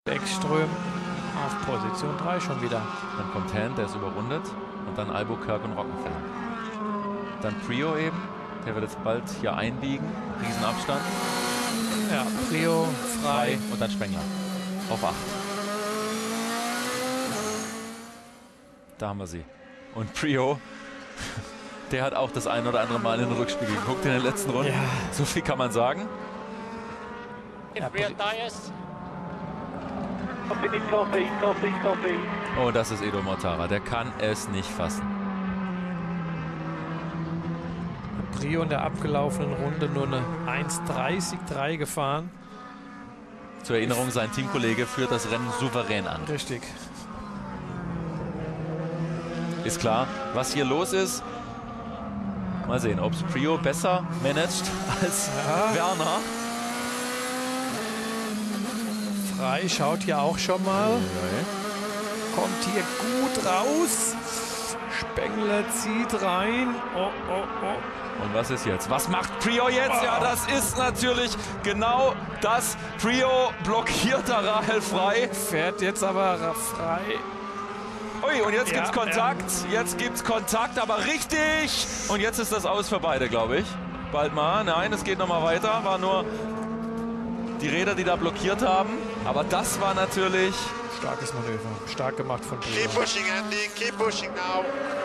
Bäckström auf Position 3 schon wieder. Dann kommt Hand, der ist überrundet. Und dann Albuquerque und Rockenfeller. Dann Prio eben. Der wird jetzt bald hier einbiegen. Riesenabstand. Ja, Prio frei. Und dann Spengler. Auf 8. Da haben wir sie. Und Prio, der hat auch das ein oder andere Mal in den Rückspiel geguckt in den letzten Runden. Ja. So viel kann man sagen. Ja, Oh, das ist Edo Mortara. Der kann es nicht fassen. Prio in der abgelaufenen Runde nur eine 1:30,3 gefahren. Zur Erinnerung, sein Teamkollege führt das Rennen souverän an. Richtig. Ist klar, was hier los ist. Mal sehen, ob es Prio besser managt als Werner. Frei schaut hier auch schon mal. Kommt hier gut raus. Spengler zieht rein. Oh, oh, oh. Und was ist jetzt? Was macht Prio jetzt? Ja, das ist natürlich genau das. Prio blockiert da Rahel Frei. Fährt jetzt aber frei. Ui, und jetzt gibt's Kontakt. Jetzt gibt's Kontakt, aber richtig. Und jetzt ist das aus für beide, glaube ich. Bald mal. Nein, es geht noch mal weiter. War nur die Räder, die da blockiert haben. Aber das war natürlich... Starkes Manöver. Stark gemacht von Prio. Keep pushing, Andy. Keep pushing now.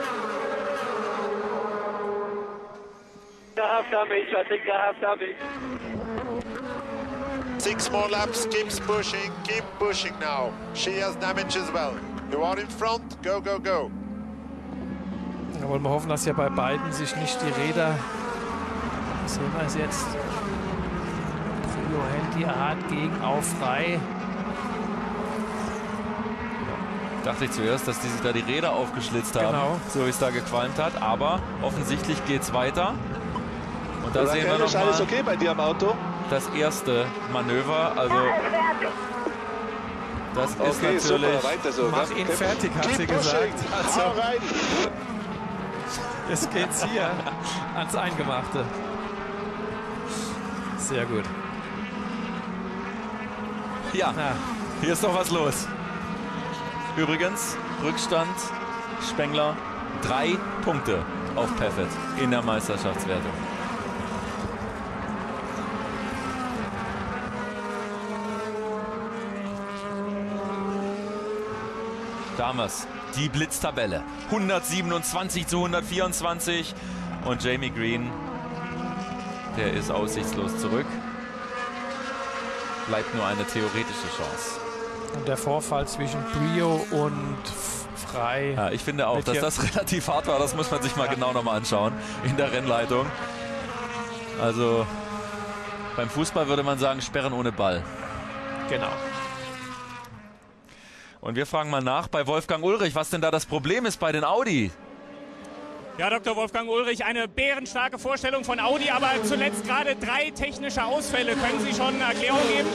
I have damage. I think I have damage. 6 more laps. Keeps pushing. Keep pushing now. She has damage as well. You are in front. Go, go, go. Da wollen wir hoffen, dass ja bei beiden sich nicht die Räder... Was sehen wir es jetzt? Prio hält die hart gegen auf frei. Dachte ich zuerst, dass die sich da die Räder aufgeschlitzt haben, Genau. so wie es da gequalmt hat. Aber offensichtlich geht es weiter. Und da sehen wir noch ist alles mal okay bei dir am Auto? das erste Manöver. Also das ist Okay, natürlich... super, weiter so. Mach ihn fertig, hat sie gesagt. Also, Hau rein. jetzt geht's hier ans Eingemachte. Sehr gut. Ja, Na, hier ist doch was los. Übrigens, Rückstand, Spengler, 3 Punkte auf Paffett in der Meisterschaftswertung. Damals die Blitztabelle. 127 zu 124. Und Jamie Green, der ist aussichtslos zurück. Bleibt nur eine theoretische Chance. und der Vorfall zwischen Prio und Frei. Ja, ich finde auch, dass das relativ hart war. Das muss man sich mal genau nochmal anschauen in der Rennleitung. Also beim Fußball würde man sagen, Sperren ohne Ball. Genau. Und wir fragen mal nach bei Wolfgang Ullrich, was denn da das Problem ist bei den Audi. Ja, Dr. Wolfgang Ullrich, eine bärenstarke Vorstellung von Audi, aber zuletzt gerade 3 technische Ausfälle. Können Sie schon eine Erklärung geben?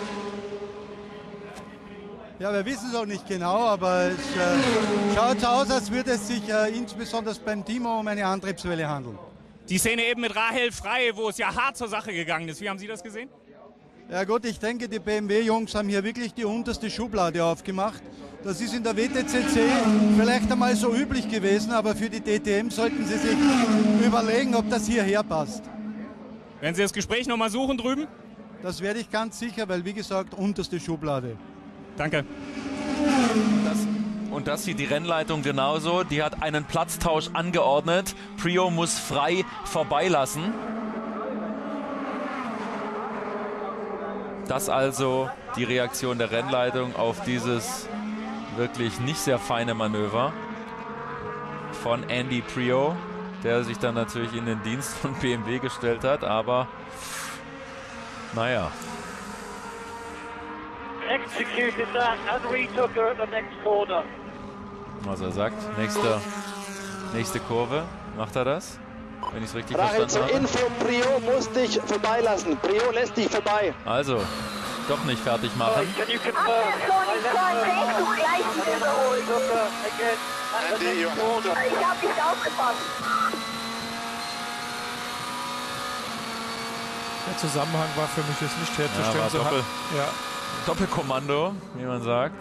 Ja, wir wissen es auch nicht genau, aber es schaut so aus, als würde es sich insbesondere beim Timo um eine Antriebswelle handeln. Die Szene eben mit Rahel Frei, wo es ja hart zur Sache gegangen ist. Wie haben Sie das gesehen? Ja gut, ich denke, die BMW-Jungs haben hier wirklich die unterste Schublade aufgemacht. Das ist in der WTCC vielleicht einmal so üblich gewesen, aber für die DTM sollten sie sich überlegen, ob das hierher passt. Werden Sie das Gespräch nochmal suchen drüben? Das werde ich ganz sicher, weil wie gesagt, unterste Schublade. Danke. Und das sieht die Rennleitung genauso. Die hat einen Platztausch angeordnet. Prio muss Frei vorbeilassen. Das also die Reaktion der Rennleitung auf dieses wirklich nicht sehr feine Manöver von Andy Prio, der sich dann natürlich in den Dienst von BMW gestellt hat, aber naja. Executed that and retook her at the next corner. Was er sagt, nächste Kurve, macht er das? Wenn ich es richtig Rahel, zur verstanden habe. Info, Prio muss dich vorbeilassen. Prio lässt dich vorbei. Also, doch nicht fertig machen. Can you confirm? I left her again at the Andy, you next have corner. Ich hab nicht aufgepasst. Der Zusammenhang war für mich jetzt nicht herzustellen. Ja, war So doppelt. ja, Doppelkommando, wie man sagt.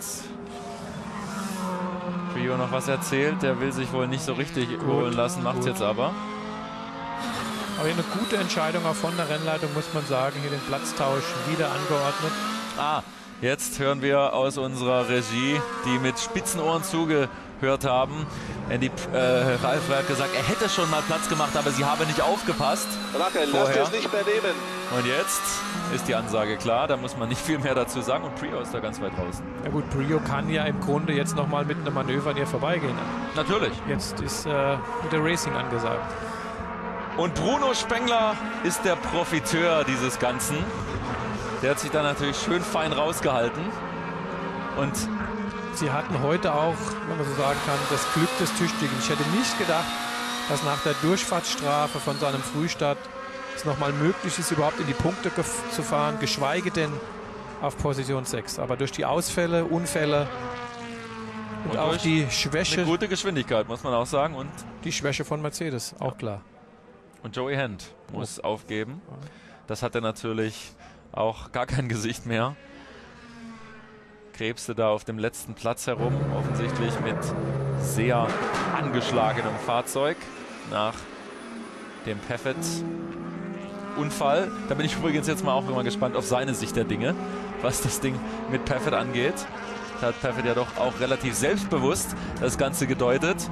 Prio noch was erzählt, der will sich wohl nicht so richtig holen lassen, macht es jetzt aber. Aber eine gute Entscheidung auch von der Rennleitung, muss man sagen. Hier den Platztausch wieder angeordnet. Jetzt hören wir aus unserer Regie, die mit spitzen Ohren zugehört haben. Ralf hat gesagt, er hätte schon mal Platz gemacht, aber sie habe nicht aufgepasst. Rackel, lass es nicht mehr nehmen. Und jetzt ist die Ansage klar, da muss man nicht viel mehr dazu sagen. Und Prio ist da ganz weit draußen. Ja gut, Prio kann ja im Grunde jetzt nochmal mit einem Manöver an ihr vorbeigehen. Natürlich. Jetzt ist wieder Racing angesagt. Und Bruno Spengler ist der Profiteur dieses Ganzen. Der hat sich da natürlich schön fein rausgehalten. Und sie hatten heute auch, wenn man so sagen kann, das Glück des Tüchtigen. Ich hätte nicht gedacht, dass nach der Durchfahrtsstrafe von seinem Frühstart es nochmal möglich ist, überhaupt in die Punkte zu fahren, geschweige denn auf Position 6. Aber durch die Ausfälle, Unfälle und auch die Schwäche. Eine gute Geschwindigkeit, muss man auch sagen. Und die Schwäche von Mercedes, auch klar. Und Joey Hand muss aufgeben. Das hat er natürlich auch gar kein Gesicht mehr. Krebste da auf dem letzten Platz herum, offensichtlich mit sehr angeschlagenem Fahrzeug nach dem Paffett-Unfall. Da bin ich übrigens jetzt mal auch immer gespannt auf seine Sicht der Dinge, was das Ding mit Paffett angeht. Da hat Paffett ja doch auch relativ selbstbewusst das Ganze gedeutet.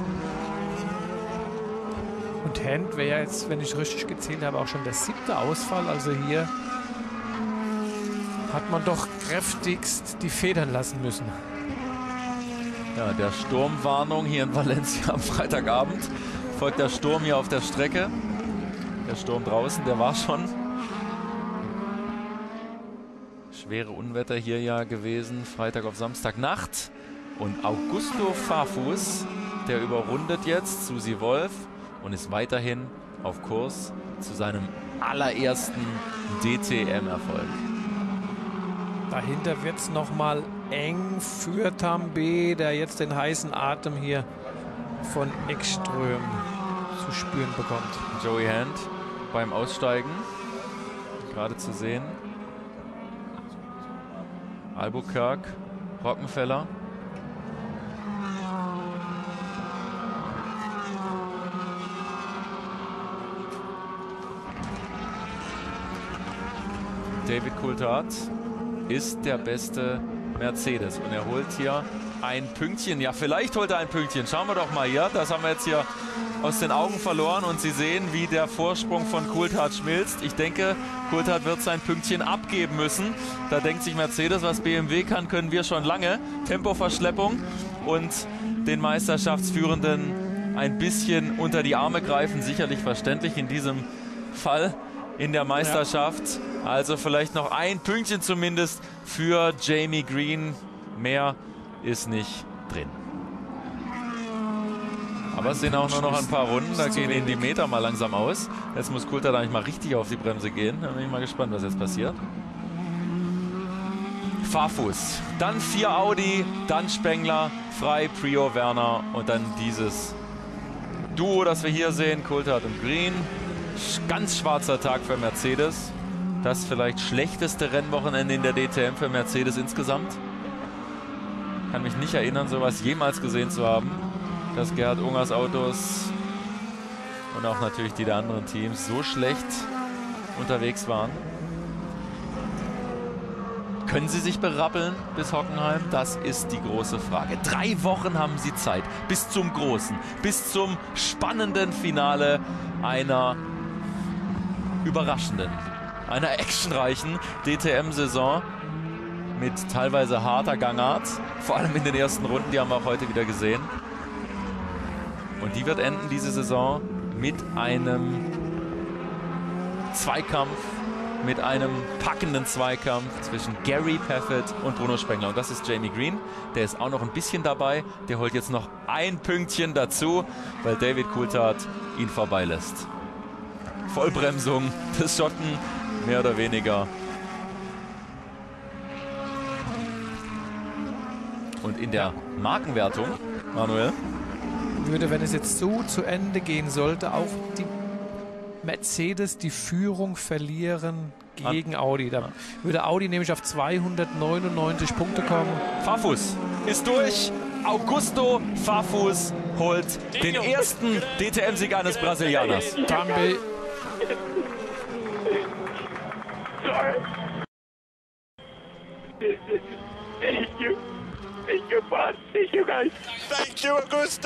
Und Hand wäre jetzt, wenn ich richtig gezählt habe, auch schon der 7. Ausfall. Also hier hat man doch kräftigst die Federn lassen müssen. Ja, der Sturmwarnung hier in Valencia am Freitagabend. Folgt der Sturm hier auf der Strecke. Der Sturm draußen, der war schon. Schwere Unwetter hier ja gewesen, Freitag auf Samstagnacht. Und Augusto Farfus, der überrundet jetzt Susi Wolf und ist weiterhin auf Kurs zu seinem allerersten DTM-Erfolg. Dahinter wird es nochmal eng für Tambay, der jetzt den heißen Atem hier von Ekström zu spüren bekommt. Joey Hand beim Aussteigen, gerade zu sehen. Albuquerque, Rockenfeller. David Coulthard ist der beste Mercedes und er holt hier ein Pünktchen. Ja, vielleicht holt er ein Pünktchen. Schauen wir doch mal hier. Das haben wir jetzt hier aus den Augen verloren und Sie sehen, wie der Vorsprung von Coulthard schmilzt. Ich denke, Coulthard wird sein Pünktchen abgeben müssen. Da denkt sich Mercedes, was BMW kann, können wir schon lange. Tempoverschleppung und den Meisterschaftsführenden ein bisschen unter die Arme greifen. Sicherlich verständlich in diesem Fall in der Meisterschaft. Ja. Also vielleicht noch ein Pünktchen zumindest für Jamie Green. Mehr ist nicht drin. Aber es sind auch nur noch ein paar Runden. Da gehen Ihnen die Meter mal langsam aus. Jetzt muss Coulthard eigentlich mal richtig auf die Bremse gehen. Da bin ich mal gespannt, was jetzt passiert. Farfus. Dann 4 Audi, dann Spengler, Frey, Prio, Werner und dann dieses Duo, das wir hier sehen, Coulthard und Green. Ganz schwarzer Tag für Mercedes. Das vielleicht schlechteste Rennwochenende in der DTM für Mercedes insgesamt. Kann mich nicht erinnern, sowas jemals gesehen zu haben, dass Gerhard Ungers Autos und auch natürlich die der anderen Teams so schlecht unterwegs waren. Können sie sich berappeln bis Hockenheim? Das ist die große Frage. 3 Wochen haben sie Zeit bis zum großen, bis zum spannenden Finale einer überraschenden, einer actionreichen DTM-Saison mit teilweise harter Gangart, vor allem in den ersten Runden, die haben wir auch heute wieder gesehen. Und die wird enden, diese Saison, mit einem Zweikampf, mit einem packenden Zweikampf zwischen Gary Paffett und Bruno Spengler. Und das ist Jamie Green, der ist auch noch ein bisschen dabei. Der holt jetzt noch ein Pünktchen dazu, weil David Coulthard ihn vorbeilässt. Vollbremsung des Schotten, mehr oder weniger. Und in der Markenwertung, Manuel, würde, wenn es jetzt so zu Ende gehen sollte, auch die Mercedes die Führung verlieren gegen Audi. Da würde Audi nämlich auf 299 Punkte kommen. Farfus ist durch. Augusto Farfus holt den ersten DTM-Sieg eines Brasilianers. Tambay. Thank you, boss. Thank you, guys. Thank you, Augusto.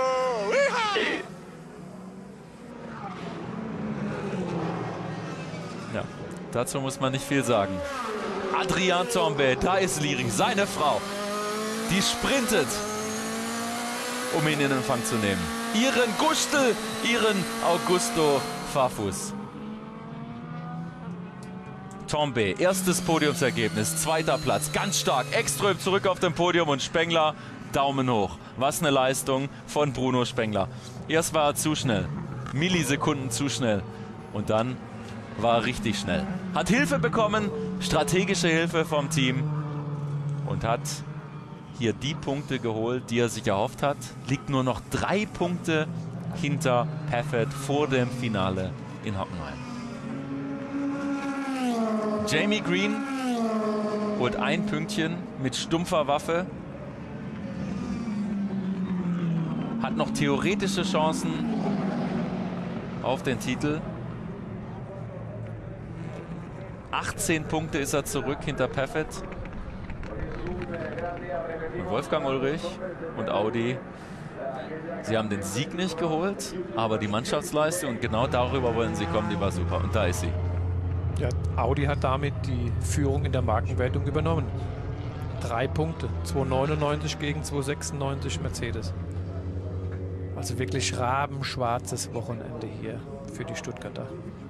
Ja, dazu muss man nicht viel sagen. Adrian Tambay, da ist Liri, seine Frau. Die sprintet, um ihn in Empfang zu nehmen. Ihren Gustel, ihren Augusto Farfus. Tambay, erstes Podiumsergebnis, zweiter Platz, ganz stark. Ekström zurück auf dem Podium und Spengler, Daumen hoch. Was eine Leistung von Bruno Spengler. Erst war er zu schnell, Millisekunden zu schnell. Und dann war er richtig schnell. Hat Hilfe bekommen, strategische Hilfe vom Team. Und hat hier die Punkte geholt, die er sich erhofft hat. Liegt nur noch 3 Punkte hinter Paffett vor dem Finale in Hockenheim. Jamie Green holt ein Pünktchen mit stumpfer Waffe. Hat noch theoretische Chancen auf den Titel. 18 Punkte ist er zurück hinter Paffett. Und Wolfgang Ullrich und Audi, sie haben den Sieg nicht geholt, aber die Mannschaftsleistung, und genau darüber wollen sie kommen, die war super. Und da ist sie. Ja, Audi hat damit die Führung in der Markenwertung übernommen. 3 Punkte, 2,99 gegen 2,96 Mercedes. Also wirklich rabenschwarzes Wochenende hier für die Stuttgarter.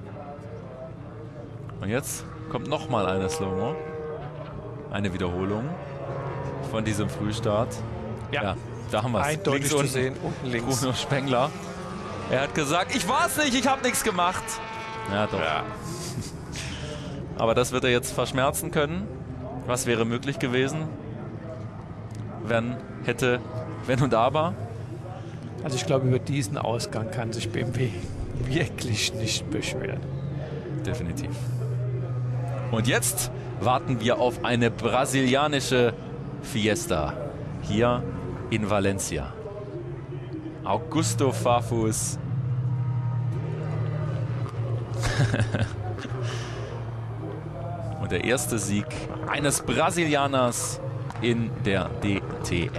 Und jetzt kommt nochmal eine Slow-Mo. Eine Wiederholung von diesem Frühstart. Ja, da haben wir es. Eindeutig zu sehen, unten links. Bruno Spengler. Er hat gesagt, ich war's nicht, ich habe nichts gemacht. Ja, doch. Ja. Aber das wird er jetzt verschmerzen können. Was wäre möglich gewesen, wenn und aber? Also ich glaube, über diesen Ausgang kann sich BMW wirklich nicht beschweren. Definitiv. Und jetzt warten wir auf eine brasilianische Fiesta hier in Valencia. Augusto Farfus. Und der erste Sieg eines Brasilianers in der DTM.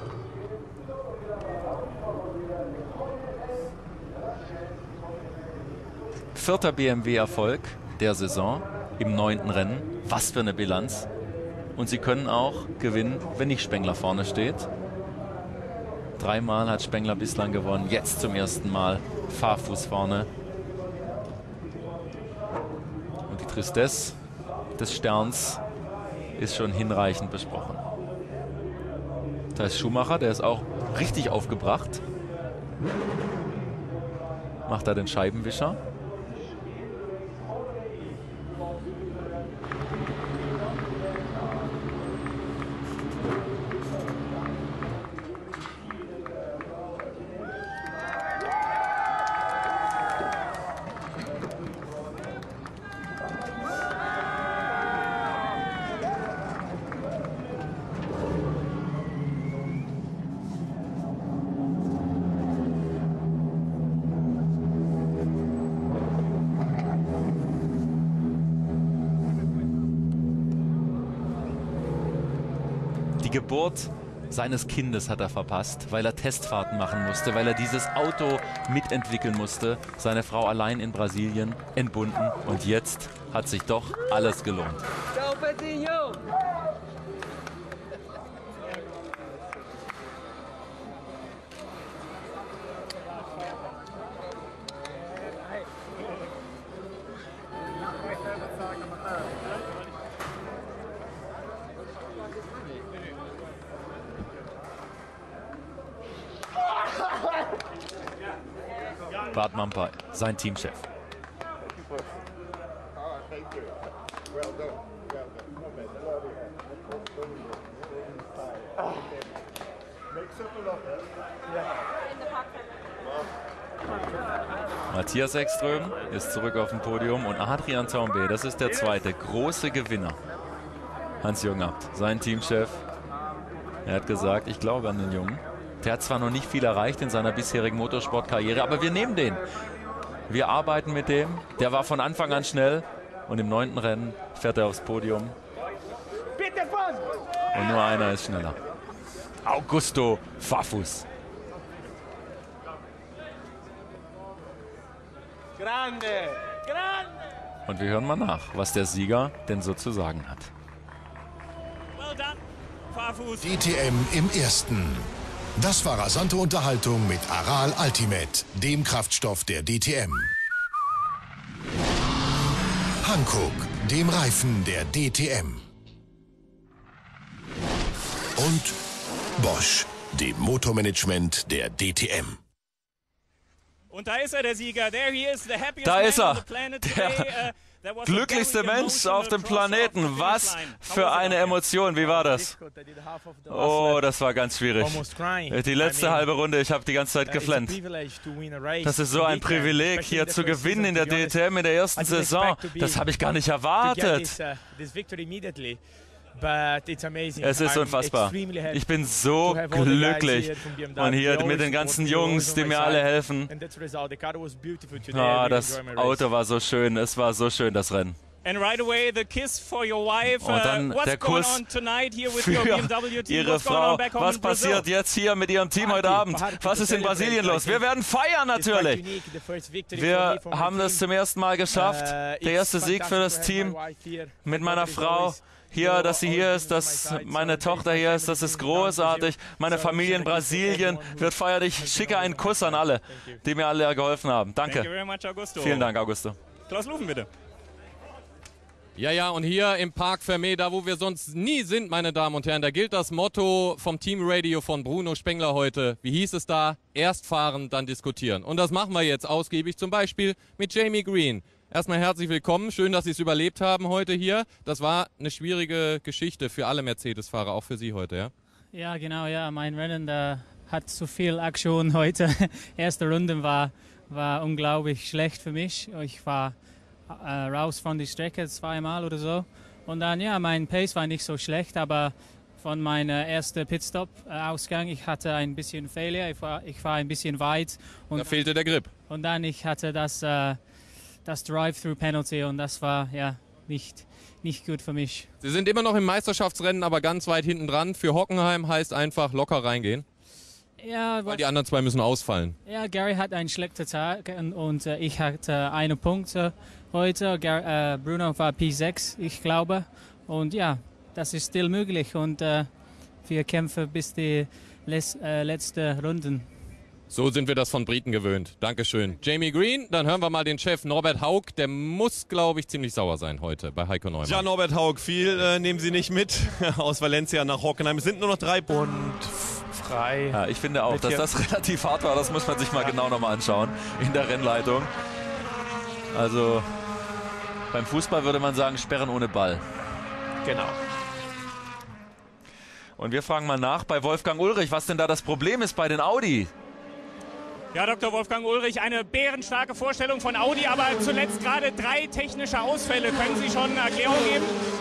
Vierter BMW-Erfolg der Saison im 9. Rennen. Was für eine Bilanz. Und sie können auch gewinnen, wenn nicht Spengler vorne steht. 3-mal hat Spengler bislang gewonnen. Jetzt zum ersten Mal Farfus vorne. Und die Tristesse des Sterns ist schon hinreichend besprochen. Da ist Schumacher, der ist auch richtig aufgebracht. Macht er den Scheibenwischer. Die Geburt seines Kindes hat er verpasst, weil er Testfahrten machen musste, weil er dieses Auto mitentwickeln musste. Seine Frau allein in Brasilien entbunden. Und jetzt hat sich doch alles gelohnt. Bart Mampa, sein Teamchef. Matthias Ekström ist zurück auf dem Podium und Adrian Tambay, das ist der zweite große Gewinner. Hans-Jürgen Abt, sein Teamchef, er hat gesagt, ich glaube an den Jungen. Der hat zwar noch nicht viel erreicht in seiner bisherigen Motorsportkarriere, aber wir nehmen den. Wir arbeiten mit dem. Der war von Anfang an schnell und im 9. Rennen fährt er aufs Podium. Und nur einer ist schneller. Augusto Farfus. Und wir hören mal nach, was der Sieger denn so zu sagen hat. DTM im Ersten. Das war rasante Unterhaltung mit Aral Ultimate, dem Kraftstoff der DTM. Hankook, dem Reifen der DTM. Und Bosch, dem Motormanagement der DTM. Und da ist er, der Sieger. Da ist er, der glücklichste Mensch auf dem Planeten. Was für eine Emotion. Wie war das? Oh, das war ganz schwierig. Die letzte halbe Runde, ich habe die ganze Zeit geflennt. Das ist so ein Privileg, hier zu gewinnen in der DTM in der ersten Saison. Das habe ich gar nicht erwartet. Es ist unfassbar. Ich bin so glücklich. Und hier mit den ganzen Jungs, die mir alle helfen. Das Auto war so schön. Es war so schön, das Rennen. Und dann der Kuss für Ihre Frau. Was passiert jetzt hier mit Ihrem Team heute Abend? Was ist in Brasilien los? Wir werden feiern natürlich. Wir haben das zum ersten Mal geschafft. Der erste Sieg für das Team mit meiner Frau. Hier, dass sie hier ist, dass meine Tochter hier ist, das ist großartig. Meine Familie in Brasilien wird feiern. Ich schicke einen Kuss an alle, die mir alle geholfen haben. Danke. Vielen Dank, Augusto. Klaus Lufen, bitte. Ja, und hier im Parc Fermé, da wo wir sonst nie sind, meine Damen und Herren, da gilt das Motto vom Teamradio von Bruno Spengler heute. Wie hieß es da? Erst fahren, dann diskutieren. Und das machen wir jetzt ausgiebig, zum Beispiel mit Jamie Green. Erstmal herzlich willkommen, schön, dass Sie es überlebt haben heute hier. Das war eine schwierige Geschichte für alle Mercedes-Fahrer, auch für Sie heute, ja? Ja, genau, ja. Mein Rennen hat zu viel Aktion heute. Erste Runde war unglaublich schlecht für mich. Ich war raus von der Strecke zweimal oder so. Und dann, ja, mein Pace war nicht so schlecht, aber von meinem ersten Pitstop-Ausgang, ich hatte ein bisschen Fehler, ich war ein bisschen weit. Und da fehlte der Grip. Und dann, ich hatte das Drive-Through-Penalty und das war ja nicht gut für mich. Sie sind immer noch im Meisterschaftsrennen, aber ganz weit hinten dran. Für Hockenheim heißt einfach locker reingehen. Ja, weil die anderen zwei müssen ausfallen. Ja, Gary hat einen schlechten Tag und ich hatte einen Punkt heute. Bruno war P6, ich glaube. Und ja, das ist still möglich und wir kämpfen bis die letzten Runden. So sind wir das von Briten gewöhnt. Dankeschön. Jamie Green, dann hören wir mal den Chef Norbert Haug. Der muss, glaube ich, ziemlich sauer sein heute bei Heiko Neumann. Ja, Norbert Haug, viel nehmen Sie nicht mit aus Valencia nach Hockenheim. Es sind nur noch 3 Punkte. Und frei. Ja, ich finde auch, dass das relativ hart war. Das muss man sich mal genau nochmal anschauen in der Rennleitung. Also beim Fußball würde man sagen, Sperren ohne Ball. Genau. Und wir fragen mal nach bei Wolfgang Ullrich, was denn da das Problem ist bei den Audi. Ja, Dr. Wolfgang Ullrich, eine bärenstarke Vorstellung von Audi, aber zuletzt gerade 3 technische Ausfälle. Können Sie schon Erklärung geben?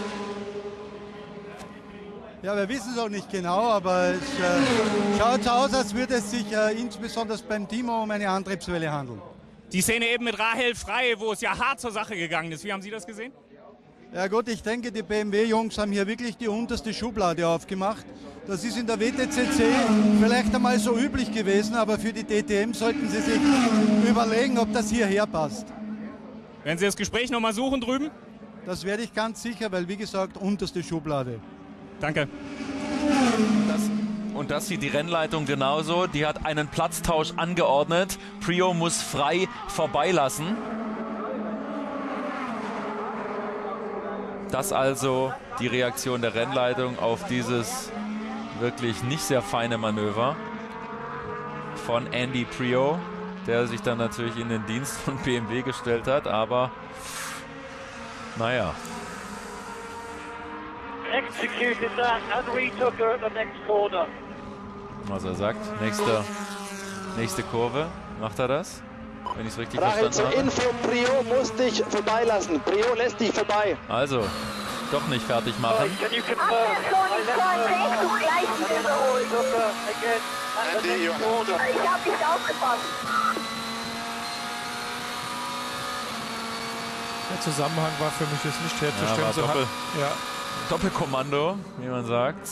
Ja, wir wissen es auch nicht genau, aber es schaut so aus, als würde es sich insbesondere beim Timo um eine Antriebswelle handeln. Die Szene eben mit Rahel Frey, wo es ja hart zur Sache gegangen ist. Wie haben Sie das gesehen? Ja gut, ich denke, die BMW-Jungs haben hier wirklich die unterste Schublade aufgemacht. Das ist in der WTCC vielleicht einmal so üblich gewesen, aber für die DTM sollten sie sich überlegen, ob das hierher passt. Werden Sie das Gespräch nochmal suchen drüben? Das werde ich ganz sicher, weil wie gesagt, unterste Schublade. Danke. Und das sieht die Rennleitung genauso. Die hat einen Platztausch angeordnet. Prio muss Frey vorbeilassen. Das also die Reaktion der Rennleitung auf dieses wirklich nicht sehr feine Manöver von Andy Prio, der sich dann natürlich in den Dienst von BMW gestellt hat, aber naja. Executed that and retook her at the next corner. Was er sagt, nächste Kurve, macht er das? wenn ich es richtig Rahel, zur verstanden habe. Info, Prio muss dich vorbeilassen. Prio lässt dich vorbei. Also, doch nicht fertig machen. Hast du schon die Contact und gleich wieder überholt? Andy, you have to. Ich hab nicht aufgepasst. Der Zusammenhang war für mich jetzt nicht herzustellen. Ja, war So Doppelkommando, wie man sagt.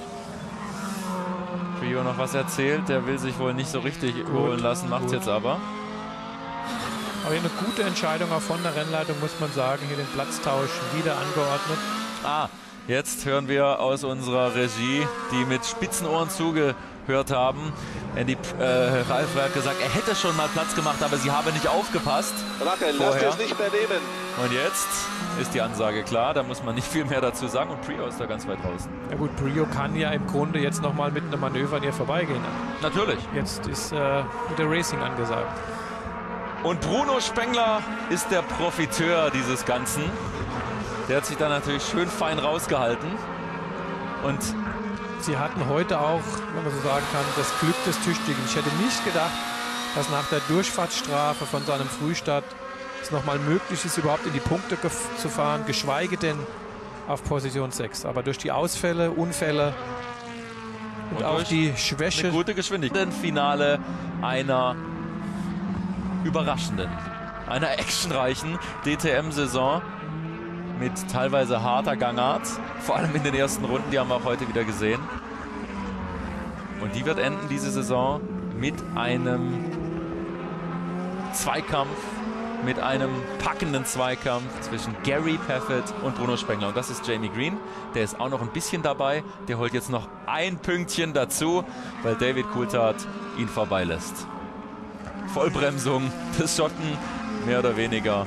Prio noch was erzählt, der will sich wohl nicht so richtig überholen lassen, macht es jetzt aber. Aber hier eine gute Entscheidung auch von der Rennleitung, muss man sagen. Hier den Platztausch wieder angeordnet. Jetzt hören wir aus unserer Regie, die mit spitzen Ohren zugehört haben. Ralf hat gesagt, er hätte schon mal Platz gemacht, aber sie habe nicht aufgepasst. Rachel, lass dir es nicht mehr nehmen. Und jetzt ist die Ansage klar, da muss man nicht viel mehr dazu sagen. Und Prio ist da ganz weit draußen. Ja gut, Prio kann ja im Grunde jetzt nochmal mit einem Manöver an ihr vorbeigehen. Natürlich. Jetzt ist wieder Racing angesagt. Und Bruno Spengler ist der Profiteur dieses Ganzen. Der hat sich da natürlich schön fein rausgehalten. Und sie hatten heute auch, wenn man so sagen kann, das Glück des Tüchtigen. Ich hätte nicht gedacht, dass nach der Durchfahrtsstrafe von seinem Frühstart es nochmal möglich ist, überhaupt in die Punkte zu fahren, geschweige denn auf Position 6. Aber durch die Ausfälle, Unfälle und auch die Schwäche. Eine gute Geschwindigkeit. Im Finale einer überraschenden, einer actionreichen DTM-Saison mit teilweise harter Gangart, vor allem in den ersten Runden, die haben wir auch heute wieder gesehen. Und die wird enden, diese Saison, mit einem Zweikampf, mit einem packenden Zweikampf zwischen Gary Paffett und Bruno Spengler. Und das ist Jamie Green, der ist auch noch ein bisschen dabei. Der holt jetzt noch ein Pünktchen dazu, weil David Coulthard ihn vorbeilässt. Vollbremsung des Schotten, mehr oder weniger.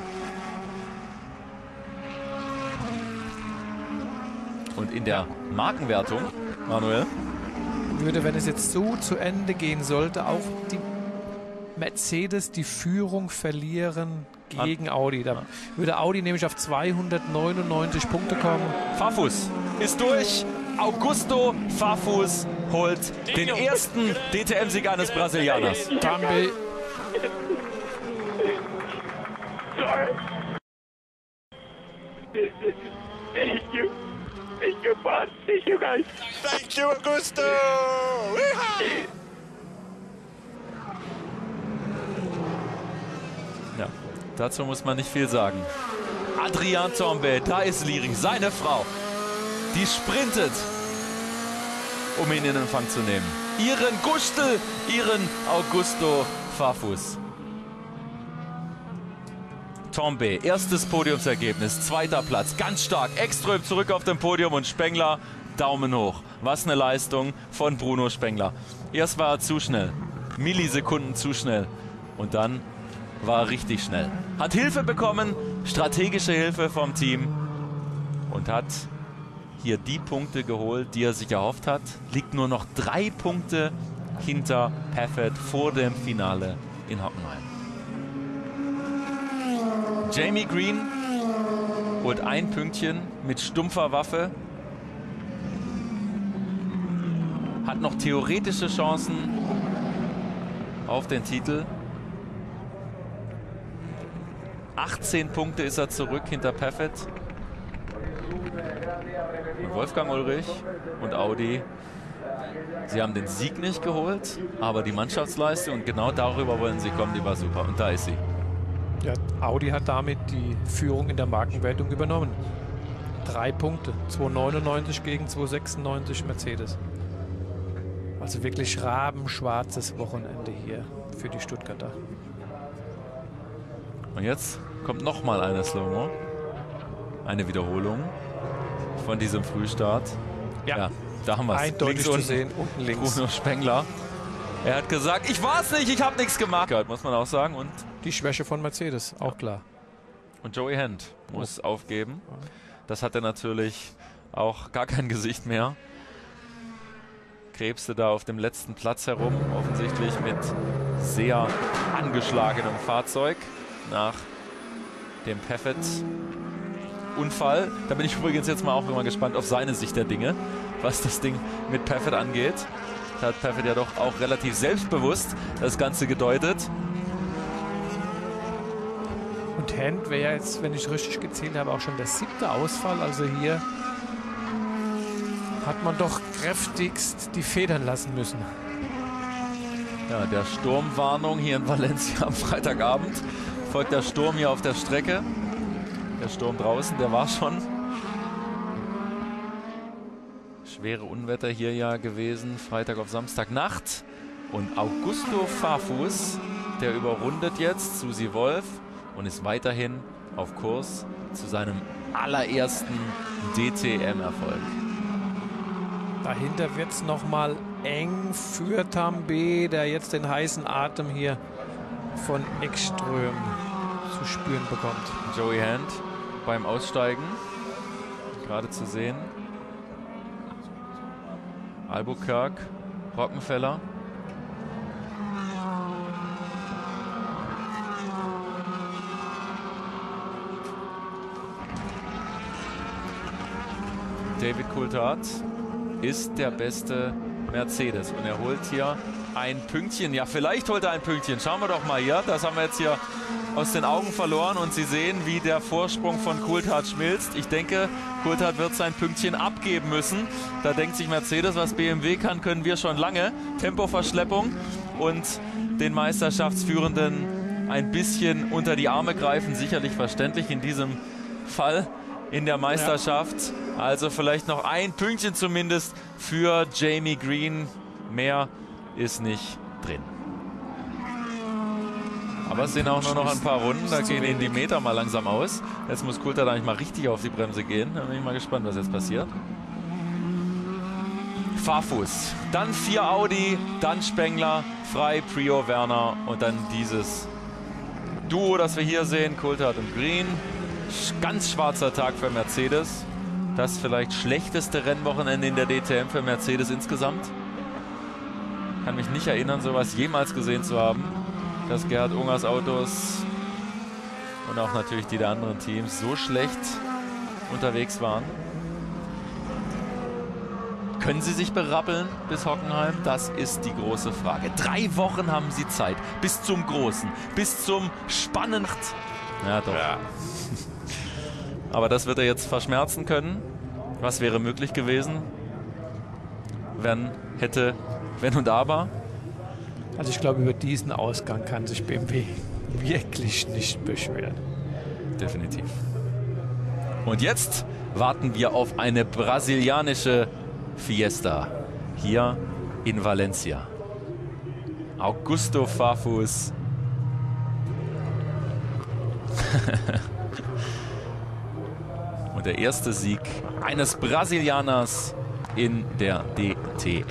Und in der Markenwertung, Manuel, würde, wenn es jetzt so zu Ende gehen sollte, auch die Mercedes die Führung verlieren gegen Audi. Da würde Audi nämlich auf 299 Punkte kommen. Farfus ist durch. Augusto Farfus holt den ersten DTM-Sieg eines Brasilianers. Tambe. Thank you, Augusto! Ja, dazu muss man nicht viel sagen. Adrian Tombe, da ist Liring, seine Frau. Die sprintet, um ihn in Empfang zu nehmen. Ihren Gustel, ihren Augusto Farfus. Tombe, erstes Podiumsergebnis, zweiter Platz, ganz stark. Ekström zurück auf dem Podium und Spengler, Daumen hoch. Was eine Leistung von Bruno Spengler. Erst war er zu schnell, Millisekunden zu schnell. Und dann war er richtig schnell. Hat Hilfe bekommen, strategische Hilfe vom Team. Und hat hier die Punkte geholt, die er sich erhofft hat. Liegt nur noch 3 Punkte hinter Paffett vor dem Finale in Hockenheim. Jamie Green holt ein Pünktchen mit stumpfer Waffe. Hat noch theoretische Chancen auf den Titel. 18 Punkte ist er zurück hinter Paffett. Und Wolfgang Ullrich und Audi, sie haben den Sieg nicht geholt, aber die Mannschaftsleistung, und genau darüber wollen sie kommen, die war super. Und da ist sie. Ja, Audi hat damit die Führung in der Markenwertung übernommen. 3 Punkte, 2,99 gegen 2,96 Mercedes. Also wirklich rabenschwarzes Wochenende hier für die Stuttgarter. Und jetzt kommt nochmal eine Slow-Mo. Eine Wiederholung von diesem Frühstart. Ja, da haben wir es. Eindeutig zu sehen, unten links. Bruno Spengler. Er hat gesagt, ich war's nicht, ich habe nichts gemacht. Muss man auch sagen. Und die Schwäche von Mercedes, auch klar. Und Joey Hand muss aufgeben. Das hat er natürlich auch gar kein Gesicht mehr. Krebste da auf dem letzten Platz herum, offensichtlich mit sehr angeschlagenem Fahrzeug nach dem Paffett-Unfall. Da bin ich übrigens jetzt mal auch immer gespannt auf seine Sicht der Dinge, was das Ding mit Paffett angeht. Da hat Paffett ja doch auch relativ selbstbewusst das Ganze gedeutet. Und Hand wäre jetzt, wenn ich richtig gezählt habe, auch schon der 7. Ausfall. Also hier hat man doch kräftigst die Federn lassen müssen. Ja, der Sturmwarnung hier in Valencia am Freitagabend. Folgt der Sturm hier auf der Strecke. Der Sturm draußen, der war schon. Schwere Unwetter hier ja gewesen, Freitag auf Samstagnacht. Und Augusto Farfus, der überrundet jetzt Susi Wolf und ist weiterhin auf Kurs zu seinem allerersten DTM-Erfolg. Dahinter wird es nochmal eng für Tambay, der jetzt den heißen Atem hier von Ekström zu spüren bekommt. Joey Hand beim Aussteigen, gerade zu sehen. Albuquerque, Rockenfeller. David Coulthard ist der beste Mercedes und er holt hier ein Pünktchen. Ja, vielleicht holt er ein Pünktchen. Schauen wir doch mal hier. Das haben wir jetzt hier aus den Augen verloren und Sie sehen, wie der Vorsprung von Coulthard schmilzt. Ich denke, Coulthard wird sein Pünktchen abgeben müssen. Da denkt sich Mercedes, was BMW kann, können wir schon lange. Tempoverschleppung und den Meisterschaftsführenden ein bisschen unter die Arme greifen. Sicherlich verständlich in diesem Fall in der Meisterschaft. Ja. Also vielleicht noch ein Pünktchen zumindest für Jamie Green. Mehr ist nicht drin. Aber es sind auch nur noch ein paar Runden. Da gehen Ihnen die Meter mal langsam aus. Jetzt muss Coulthard eigentlich mal richtig auf die Bremse gehen. Da bin ich mal gespannt, was jetzt passiert. Farfus. Dann 4 Audi, dann Spengler, Frey, Priaulx, Werner und dann dieses Duo, das wir hier sehen. Coulthard und Green. Ganz schwarzer Tag für Mercedes. Das vielleicht schlechteste Rennwochenende in der DTM für Mercedes insgesamt. Kann mich nicht erinnern, sowas jemals gesehen zu haben, dass Gerhard Ungers Autos und auch natürlich die der anderen Teams so schlecht unterwegs waren. Können sie sich berappeln bis Hockenheim? Das ist die große Frage. 3 Wochen haben sie Zeit bis zum Großen, bis zum Spannend. Ja, doch. Ja. Aber das wird er jetzt verschmerzen können. Was wäre möglich gewesen, wenn und aber? Also ich glaube, über diesen Ausgang kann sich BMW wirklich nicht beschweren. Definitiv. Und jetzt warten wir auf eine brasilianische Fiesta hier in Valencia. Augusto Farfus. Und der erste Sieg eines Brasilianers in der DTM.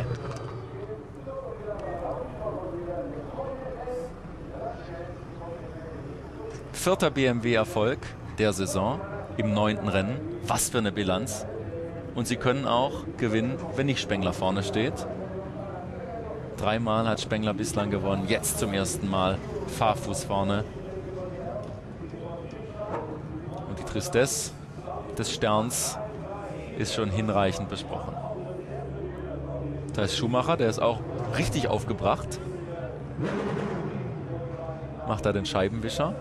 Vierter BMW-Erfolg der Saison im 9. Rennen. Was für eine Bilanz. Und sie können auch gewinnen, wenn nicht Spengler vorne steht. 3-mal hat Spengler bislang gewonnen. Jetzt zum ersten Mal Farfus vorne. Und die Tristesse des Sterns ist schon hinreichend besprochen. Da ist Schumacher, der ist auch richtig aufgebracht. Macht da den Scheibenwischer.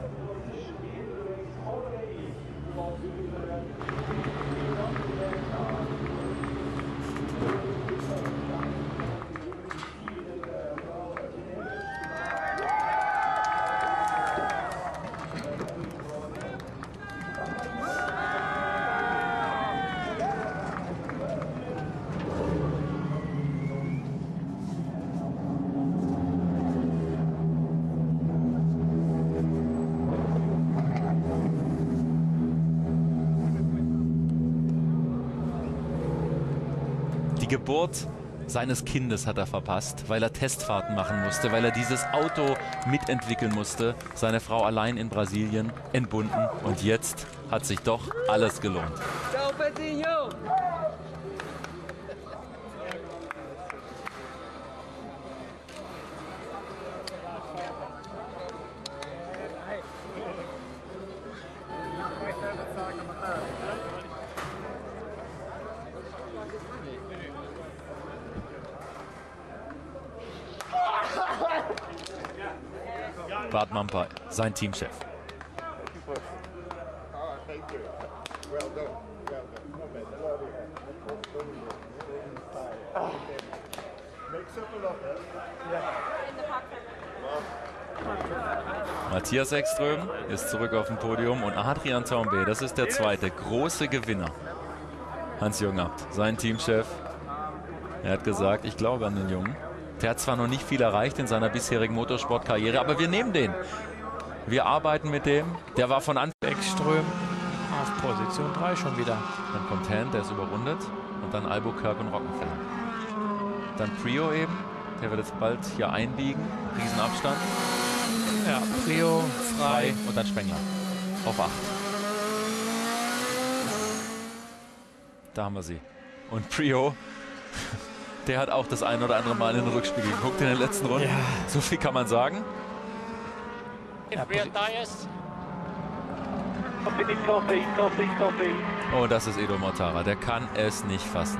Die Geburt seines Kindes hat er verpasst, weil er Testfahrten machen musste, weil er dieses Auto mitentwickeln musste. Seine Frau allein in Brasilien, entbunden. Und jetzt hat sich doch alles gelohnt. Ciao, Petinho! Bart Mampa, sein Teamchef. Matthias Ekström ist zurück auf dem Podium und Adrian Tambay, das ist der zweite große Gewinner. Hans-Jürgen Abt, sein Teamchef, er hat gesagt, ich glaube an den Jungen. Der hat zwar noch nicht viel erreicht in seiner bisherigen Motorsportkarriere, aber wir nehmen den. Wir arbeiten mit dem. Der war von Anfang an. Ekström auf Position 3 schon wieder. Dann kommt Hand, der ist überrundet. Und dann Albuquerque und Rockenfeller. Dann Prio eben. Der wird jetzt bald hier einbiegen. Riesenabstand. Ja, Prio frei. Und dann Spengler. Auf 8. Da haben wir sie. Und Prio, der hat auch das ein oder andere Mal in den Rückspiegel geguckt in den letzten Runden. Ja. So viel kann man sagen. Ja, oh, das ist Edo Mortara. Der kann es nicht fassen.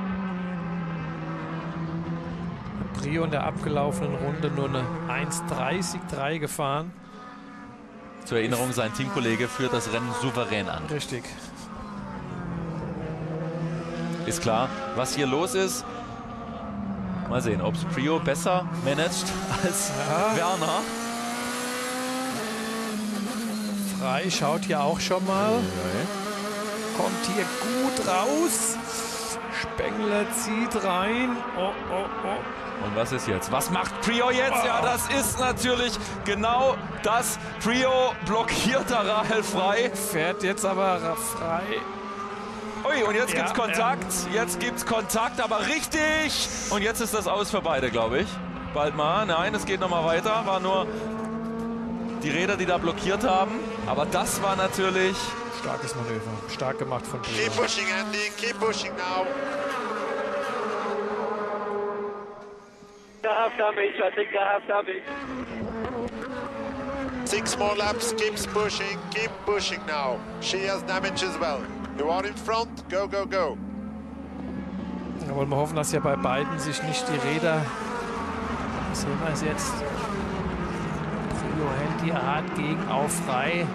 Prio in der abgelaufenen Runde nur eine 1:30,3 gefahren. Zur Erinnerung, sein Teamkollege führt das Rennen souverän an. Richtig. Ist klar, was hier los ist. Mal sehen, ob es Prio besser managt als Werner. Frei schaut hier auch schon mal. Okay. Kommt hier gut raus. Spengler zieht rein. Oh, oh, oh. Und was ist jetzt? Was macht Prio jetzt? Ja, das ist natürlich genau das. Prio blockiert Rahel Frei. Fährt jetzt aber frei. Ui, und jetzt gibt's Kontakt. Jetzt gibt's Kontakt, aber richtig. Und jetzt ist das aus für beide, glaube ich. Bald mal. Nein, es geht noch mal weiter. War nur die Räder, die da blockiert haben. Aber das war natürlich... Starkes Manöver. Stark gemacht von Prio. Keep pushing, Andy. Keep pushing now. I have damage. I think I have damage. 6 more laps. Keep pushing now. She has damage as well. You are in front. Go, go, go. Da wollen wir hoffen, dass ja bei beiden sich nicht die Räder... Sehen wir es jetzt. Prio hält die hart gegen auf Frei.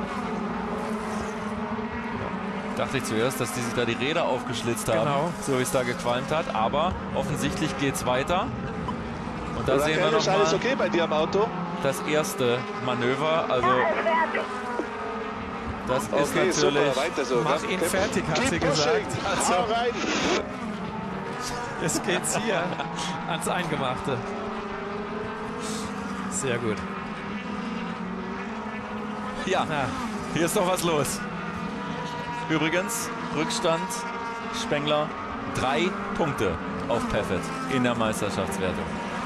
Dachte ich zuerst, dass die sich da die Räder aufgeschlitzt haben, so wie es da gequalmt hat. Aber offensichtlich geht es weiter. Und da sehen wir noch mal alles okay bei dir am Auto? Das erste Manöver. Also das ist natürlich... Super, weiter so. Mach ihn fertig, hat sie gesagt. Also, es geht's hier ans Eingemachte. Sehr gut. Ja, hier ist doch was los. Übrigens, Rückstand, Spengler, 3 Punkte auf Paffett in der Meisterschaftswertung.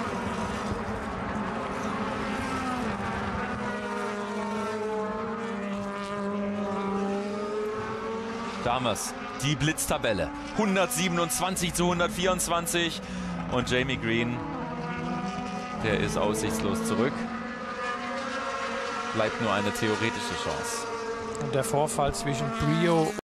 Damals die Blitztabelle. 127 zu 124. Und Jamie Green, der ist aussichtslos zurück. Bleibt nur eine theoretische Chance. Und der Vorfall zwischen Prio